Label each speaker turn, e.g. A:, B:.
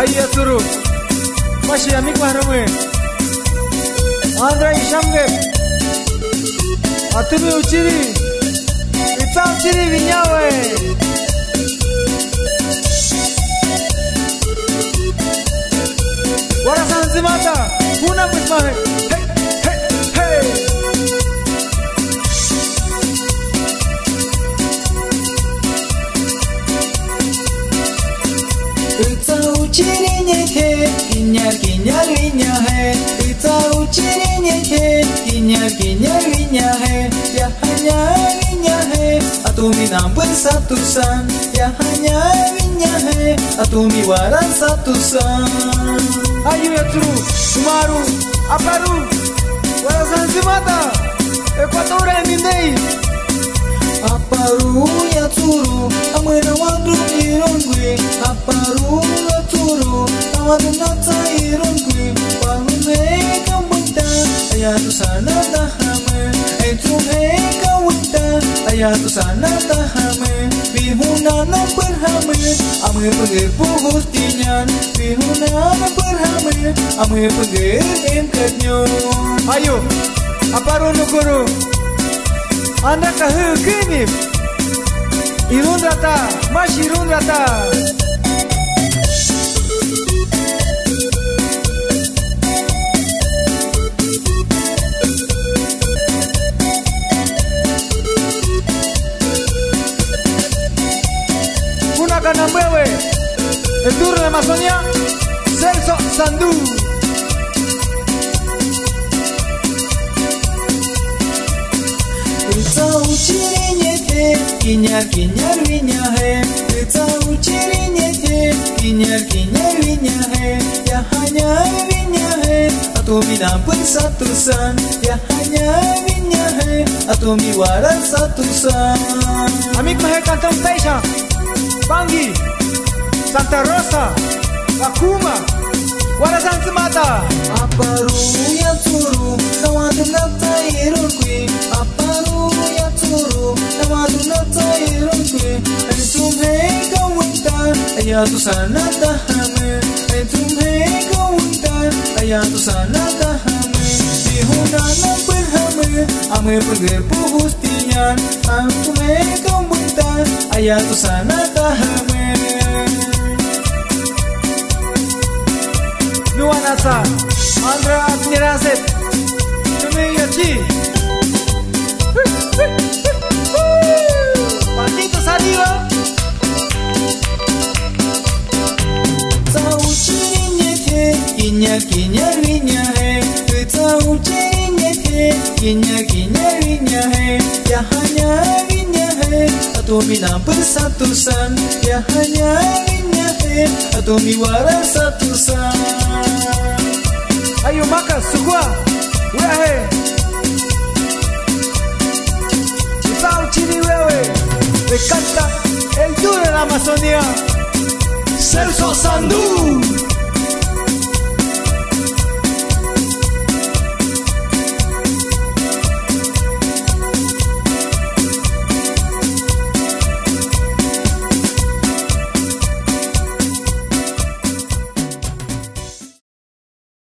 A: Ayah suruh masih amik mahramwe Andra Ishamge Atumi uchiri Itza uchiri vinyawe Wara sanzimata Puna mismahe Hey, hey, hey
B: Itza uchiri nyeke Kinyar kinyar vinya hai Itza uchiri nyeke Kinyar kinyar vinya hai Ya hanya vinya hai Atumi nampun satu san Ya hanya vinya hai Atumi waran satu san
A: Ayo ya turu Sumaru Aparu Wara sanzimata Ekwatora emindei
B: Aparu ya turu Amwena wandu irongwe Aparu ya turu Awadu nata irongwe Wahume kamunta Ayatu sana tahame Eitume kawunta Ayatu sana tahame Bihuna na berhame Ame pergi pugus tinyan Bihuna na berhame Ame pergi imkatnyo
A: Ayo Aparu nukuru Anda kahir kinip Irun rata Mas irun rata Gunakan nambewe El turno de Amazonia Celso Sandú
B: Itza uchiri nyeke Kinyar kinyar vinya hai Itza uchiri nyeke Kinyar kinyar vinya hai Ya hanya vinya hai Atumi nampun satu san Ya hanya vinya hai Atumi waran satu san
A: Amik mahe kantong Taisha Bangi Santa Rosa Wakuma Wara sanzimata
B: Aparu ya turu Nawadu nata irungkwi Aparu ya turu Nawadu nata irungkwi Entume kawuntan Ayatu sana tahame Entume kawuntan Ayatu sana tahame Bihuna na berhame Ame pergi pugus tinyan Entume kawuntan Ayatu sana tahame
A: Nuanasa Andra Admiraset Tumiyachi Maldito saliva
B: Itza uchiri nyeke Kinyar kinyar vinya hai Itza uchiri nyeke Kinyar kinyar vinya hai Ya hanya vinya hai Atumi nampun satu san Ya hanya vinya hai Atumi waran satu san
A: Ayo makan sukua Wehe Itau chini wewe Me canta el duro de la Amazonia Celso Sandú